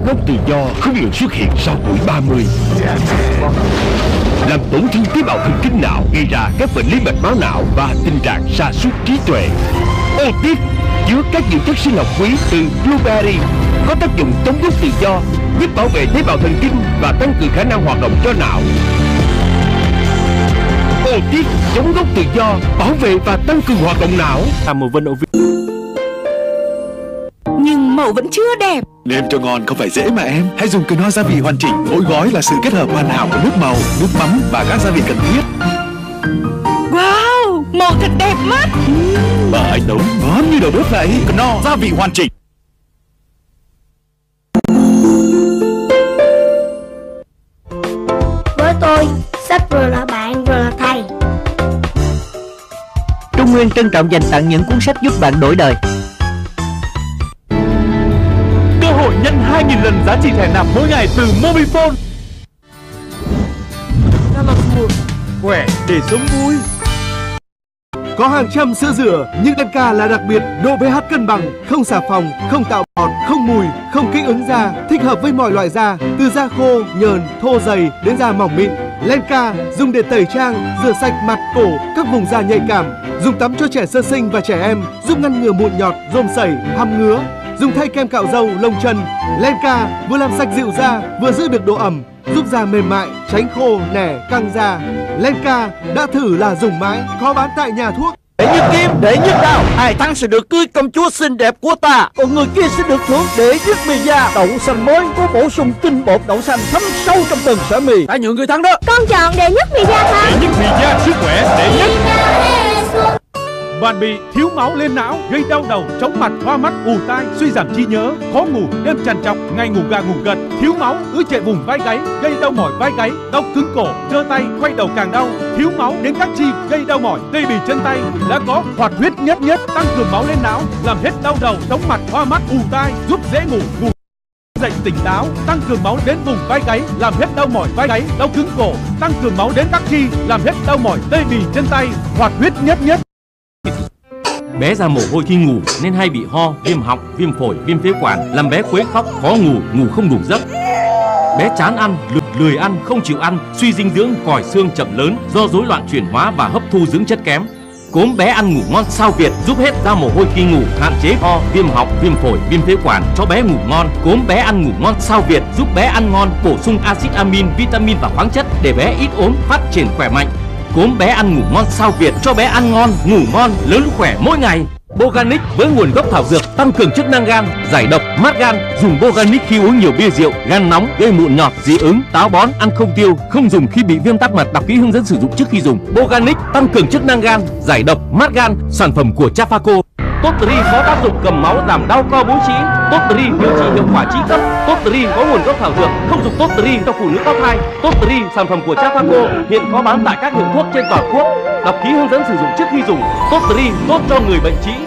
gốc tự do không ngừng xuất hiện sau tuổi 30, làm tổn thương tế bào thần kinh não, gây ra các bệnh lý mạch máu não và tình trạng sa sút trí tuệ. Otis chứa các dưỡng chất sinh học quý từ blueberry, có tác dụng chống gốc tự do, giúp bảo vệ tế bào thần kinh và tăng cường khả năng hoạt động cho não. Otis chống gốc tự do, bảo vệ và tăng cường hoạt động não. Màu Vân Ovi. Nhưng màu vẫn chưa đẹp. Nêm cho ngon không phải dễ mà em. Hãy dùng Knorr gia vị hoàn chỉnh. Mỗi gói là sự kết hợp hoàn hảo của nước màu, nước mắm và các gia vị cần thiết. Wow, màu thật đẹp mắt. Bà anh nấu ngon như đầu bếp vậy. Knorr gia vị hoàn chỉnh. Với tôi, sách vừa là bạn vừa là thầy. Trung Nguyên trân trọng dành tặng những cuốn sách giúp bạn đổi đời. Cơ hội nhân 2.000 lần giá trị thẻ nạp mỗi ngày từ Mobifone. Khỏe để sống vui. Có hàng trăm sữa rửa, nhưng Lenka là đặc biệt, độ pH cân bằng, không xà phòng, không tạo bọt, không mùi, không kích ứng da, thích hợp với mọi loại da, từ da khô, nhờn, thô dày đến da mỏng mịn. Lenka dùng để tẩy trang, rửa sạch mặt, cổ, các vùng da nhạy cảm, dùng tắm cho trẻ sơ sinh và trẻ em, giúp ngăn ngừa mụn nhọt, rôm sẩy, hăm ngứa. Dùng thay kem cạo râu, lông chân. Lenka vừa làm sạch dịu da, vừa giữ được độ ẩm, giúp da mềm mại, tránh khô, nẻ, căng da. Lenka đã thử là dùng mãi, có bán tại nhà thuốc. Để như kim, để như đao, ai thắng sẽ được cưới công chúa xinh đẹp của ta, còn người kia sẽ được thưởng để giết mì da. Đậu xanh mới có bổ sung tinh bột đậu xanh thấm sâu trong từng sợi mì. Hãy nhường người thắng đó. Con chọn đệ nhất mì da thắng. Đệ nhất mì da sức khỏe đệ nhất. Bạn bị thiếu máu lên não, gây đau đầu, chóng mặt, hoa mắt, ù tai, suy giảm trí nhớ, khó ngủ, đêm trằn trọc, ngày ngủ gà ngủ gật, thiếu máu, ứ trệ vùng vai gáy, gây đau mỏi vai gáy, đau cứng cổ, trơ tay, quay đầu càng đau, thiếu máu đến các chi, gây đau mỏi, tê bì chân tay. Đã có hoạt huyết nhất nhất, tăng cường máu lên não, làm hết đau đầu, chóng mặt, hoa mắt, ù tai, giúp dễ ngủ, dậy tỉnh táo, tăng cường máu đến vùng vai gáy, làm hết đau mỏi vai gáy, đau cứng cổ, tăng cường máu đến các chi, làm hết đau mỏi, tê bì chân tay, hoạt huyết nhất nhất. Bé ra mồ hôi khi ngủ nên hay bị ho, viêm họng, viêm phổi, viêm phế quản, làm bé quấy khóc, khó ngủ, ngủ không đủ giấc. Bé chán ăn, lười ăn, không chịu ăn, suy dinh dưỡng, còi xương chậm lớn do rối loạn chuyển hóa và hấp thu dưỡng chất kém. Cốm bé ăn ngủ ngon Sao Việt giúp hết ra mồ hôi khi ngủ, hạn chế ho, viêm họng, viêm phổi, viêm phế quản, cho bé ngủ ngon. Cốm bé ăn ngủ ngon Sao Việt giúp bé ăn ngon, bổ sung axit amin, vitamin và khoáng chất để bé ít ốm, phát triển khỏe mạnh. Cốm bé ăn ngủ ngon Sao Việt cho bé ăn ngon, ngủ ngon, lớn khỏe mỗi ngày. Boganic với nguồn gốc thảo dược tăng cường chức năng gan, giải độc, mát gan. Dùng Boganic khi uống nhiều bia rượu, gan nóng, gây mụn nhọt, dị ứng, táo bón, ăn không tiêu. Không dùng khi bị viêm tắc mật, đọc kỹ hướng dẫn sử dụng trước khi dùng. Boganic tăng cường chức năng gan, giải độc, mát gan. Sản phẩm của Chafaco. Totri có tác dụng cầm máu, giảm đau co búi trĩ. Totri điều trị hiệu quả trí cấp. Totri có nguồn gốc thảo dược, không dùng Totri cho phụ nữ có thai. Totri sản phẩm của Chafaco hiện có bán tại các hiệu thuốc trên toàn quốc. Đọc kỹ hướng dẫn sử dụng trước khi dùng. Totri tốt cho người bệnh trĩ.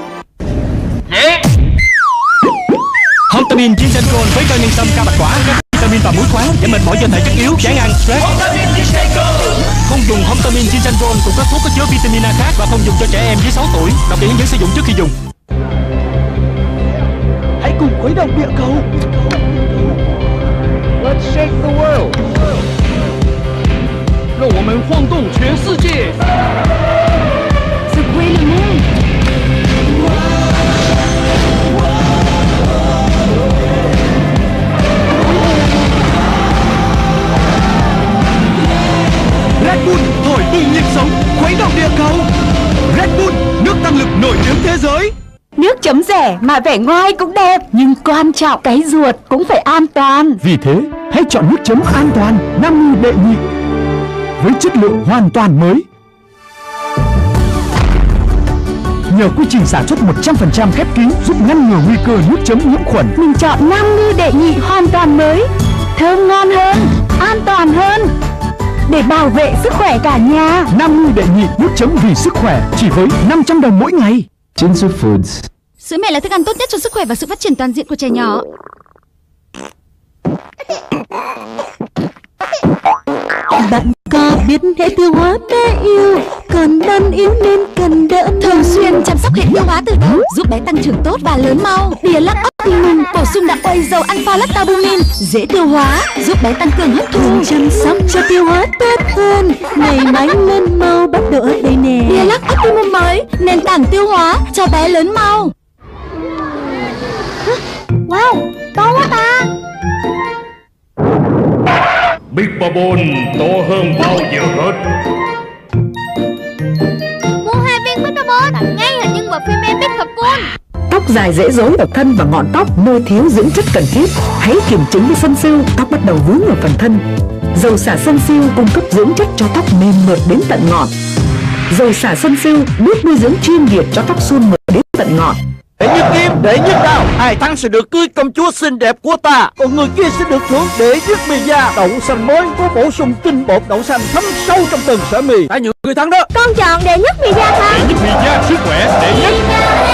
Hontamin Ginseng với cao nhân sâm cao bạch quả, vitamin và muối khoáng giảm mệt mỏi cho thể chất yếu, chán ăn, stress. Không dùng Hontamin Ginseng cùng các thuốc có chứa vitamin A khác và không dùng cho trẻ em dưới 6 tuổi. Đọc kỹ hướng dẫn sử dụng trước khi dùng. Hãy cùng khuấy động địa cầu. Let's shake the world. 让我们晃动全世界。 Red Bull thổi bùng nhịp sống, khuấy động địa cầu. Red Bull, nước tăng lực nổi tiếng thế giới. Nước chấm rẻ mà vẻ ngoài cũng đẹp, nhưng quan trọng cái ruột cũng phải an toàn. Vì thế, hãy chọn nước chấm an toàn 50 đệ nhị với chất lượng hoàn toàn mới. Nhờ quy trình sản xuất 100% khép kín giúp ngăn ngừa nguy cơ nước chấm nhiễm khuẩn. Mình chọn 50 đệ nhị hoàn toàn mới, thơm ngon hơn, an toàn hơn, để bảo vệ sức khỏe cả nhà. 50 đệ nhị nước chấm vì sức khỏe chỉ với 500 đồng mỗi ngày. Jinsu Foods. Sữa mẹ là thức ăn tốt nhất cho sức khỏe và sự phát triển toàn diện của trẻ nhỏ. Bạn có biết hệ tiêu hóa bé yêu còn đang yếu nên cần đỡ thường xuyên chăm sóc thúc hệ tiêu hóa từ đầu, giúp bé tăng trưởng tốt và lớn mau. Đìa lắc Optimum bổ sung đặc quây dầu alpha lactalbumin, dễ tiêu hóa, giúp bé tăng cường hấp thu, chăm sóc cho tiêu hóa tốt hơn. Này bánh lên mau bắt độ ớt đây nè. Đìa lắc Optimum mới, nền tảng tiêu hóa cho bé lớn mau. Wow, to quá ta. Big Bubble to hơn bao giờ hết. Mua 2 viên Big Bubble tặng ngay hình nhân vật phim Epic Cocoon. Tóc dài dễ rối ở thân và ngọn tóc nơi thiếu dưỡng chất cần thiết. Hãy kiểm chứng với Sun Silk, tóc bắt đầu vướng ở phần thân. Dầu xả Sun Silk cung cấp dưỡng chất cho tóc mềm mượt đến tận ngọn. Dầu xả Sun Silk nước nuôi dưỡng chuyên biệt cho tóc suôn mượt đến tận ngọn. Đệ nhất kim, đệ nhất đao, hai thắng sẽ được cưới công chúa xinh đẹp của ta, còn người kia sẽ được thưởng đệ nhất mì da. Đậu xanh mới có bổ sung tinh bột đậu xanh thấm sâu trong từng sợi mì. Ta nhường người thắng đó. Con chọn đệ nhất mì da thắng. Đệ nhất mì da sức khỏe đệ nhất.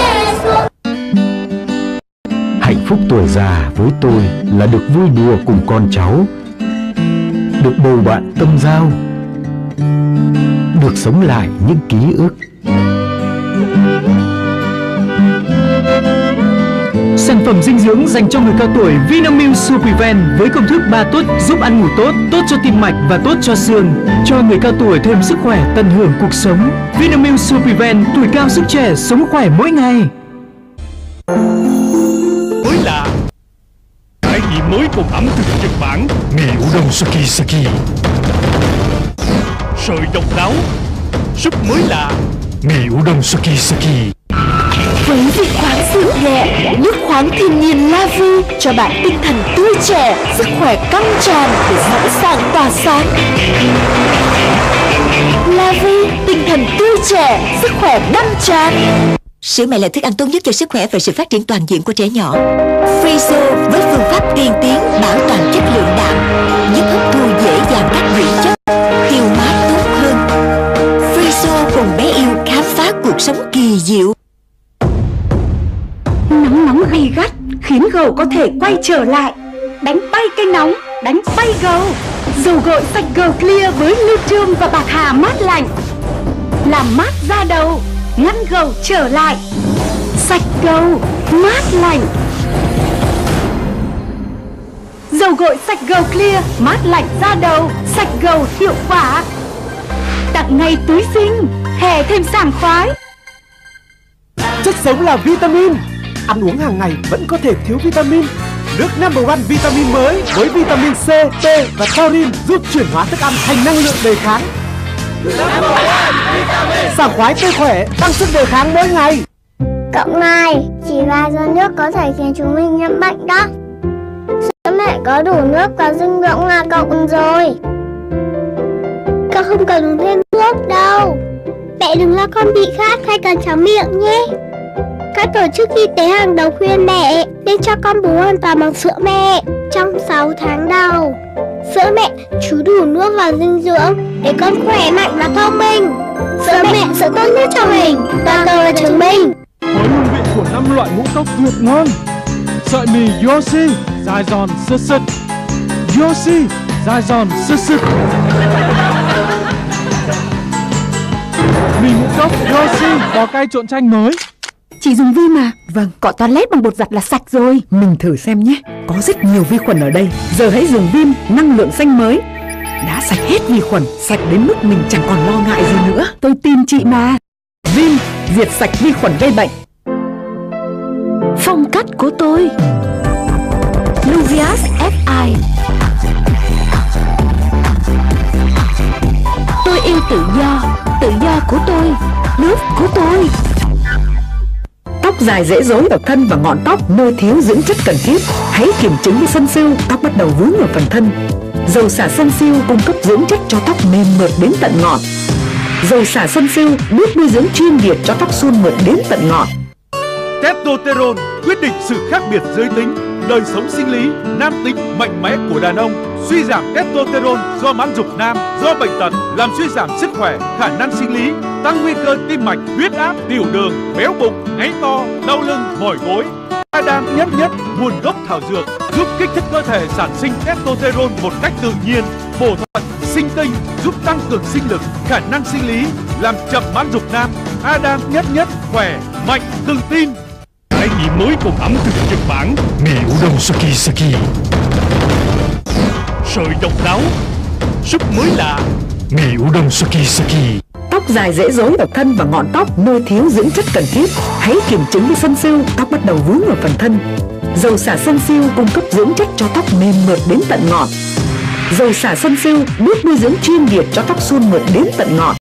Hạnh phúc tuổi già với tôi là được vui đùa cùng con cháu, được bầu bạn tâm giao, được sống lại những ký ức. Sản phẩm dinh dưỡng dành cho người cao tuổi Vinamilk Suprevent với công thức 3 tốt giúp ăn ngủ tốt, tốt cho tim mạch và tốt cho xương, cho người cao tuổi thêm sức khỏe tận hưởng cuộc sống. Vinamilk Suprevent, tuổi cao sức trẻ, sống khỏe mỗi ngày. Mới lạ, cái gì mới cùng ẩm thực Nhật Bản. Mì udon Sukisaki, Sợi độc đáo, súp mới lạ. mì udon Sukisaki. Với vị khoáng dịu nhẹ, nước khoáng thiên nhiên Lavi cho bạn tinh thần tươi trẻ, sức khỏe căng tràn để sẵn sàng tỏa sáng. Lavi, tinh thần tươi trẻ, sức khỏe đăng tràn. Sữa mẹ là thức ăn tốt nhất cho sức khỏe và sự phát triển toàn diện của trẻ nhỏ. Friso với phương pháp tiên tiến bảo toàn chất lượng đạm, giúp hấp thu dễ dàng các dưỡng chất, tiêu hóa tốt hơn. Friso cùng bé yêu khám phá cuộc sống kỳ diệu. Nắng nóng gay gắt khiến gầu có thể quay trở lại. Đánh bay cây nóng, đánh bay gầu. Dầu gội sạch gầu clear với lithium và bạc hà mát lạnh, làm mát da đầu, ngăn gầu trở lại. Sạch gầu, mát lạnh. Dầu gội sạch gầu clear, mát lạnh da đầu, sạch gầu hiệu quả. Tặng ngay túi xinh, hè thêm sảng khoái. Chất sống là vitamin. Ăn uống hàng ngày vẫn có thể thiếu vitamin. Nước No. 1 vitamin mới với vitamin C, P và taurine giúp chuyển hóa thức ăn thành năng lượng đề kháng. Sảng khoái tươi khỏe, tăng sức đề kháng mỗi ngày. Cậu này, chỉ vài giọt nước có thể khiến chúng mình nhiễm bệnh đó. Sữa mẹ có đủ nước và dinh dưỡng là cậu rồi. Cậu không cần uống thêm thuốc đâu. Mẹ đừng lo con bị khát hay cắn trắng miệng nhé. Các tổ chức y tế hàng đầu khuyên mẹ nên cho con bú hoàn toàn bằng sữa mẹ trong 6 tháng đầu. Sữa mẹ chứa đủ nước và dinh dưỡng để con khỏe mạnh và thông minh. Sữa mẹ sẽ tốt nhất cho mình, toàn cầu là chứng minh. Với hương vị của 5 loại ngũ cốc tuyệt ngon. Sợi mì Yoshi dài giòn sứt sứt. Yoshi dài giòn sứt sứt. Mì ngũ cốc Yoshi bò cay trộn chanh mới. Chỉ dùng vi mà. Vâng, cọ toilet bằng bột giặt là sạch rồi. Mình thử xem nhé. Có rất nhiều vi khuẩn ở đây. Giờ hãy dùng Vim năng lượng xanh mới. Đã sạch hết vi khuẩn, sạch đến mức mình chẳng còn lo ngại gì nữa. Tôi tin chị mà. Vim diệt sạch vi khuẩn gây bệnh. Phong cách của tôi Luvias FI. Tôi yêu tự do của tôi, nước của tôi. Tóc dài dễ rối ở thân và ngọn tóc nơi thiếu dưỡng chất cần thiết. Hãy kiểm chứng với Sun Silk, tóc bắt đầu vướng ở phần thân. Dầu xả Sun Silk cung cấp dưỡng chất cho tóc mềm mượt đến tận ngọn. Dầu xả Sun Silk nước nuôi dưỡng chuyên biệt cho tóc suôn mượt đến tận ngọn. Testosterone quyết định sự khác biệt giới tính, đời sống sinh lý, nam tính mạnh mẽ của đàn ông. Suy giảm testosterone do mãn dục nam, do bệnh tật làm suy giảm sức khỏe, khả năng sinh lý, tăng nguy cơ tim mạch, huyết áp, tiểu đường, béo bụng, ngáy to, đau lưng, mỏi gối. Adam nhất nguồn gốc thảo dược giúp kích thích cơ thể sản sinh testosterone một cách tự nhiên, bổ thận, sinh tinh, giúp tăng cường sinh lực, khả năng sinh lý, làm chậm mãn dục nam, Adam nhất khỏe, mạnh, tự tin. Trải nghiệm mới cùng ẩm thực Nhật Bản. Mì udon Sukisaki. Sợi độc đáo, súp mới lạ. Mì udon Sukisaki. Tóc dài dễ rối ở thân và ngọn tóc nơi thiếu dưỡng chất cần thiết. Hãy kiểm chứng với Sunsilk, tóc bắt đầu vướng ở phần thân. Dầu xả Sunsilk cung cấp dưỡng chất cho tóc mềm mượt đến tận ngọn. Dầu xả Sunsilk bước nuôi dưỡng chuyên biệt cho tóc suôn mượt đến tận ngọn.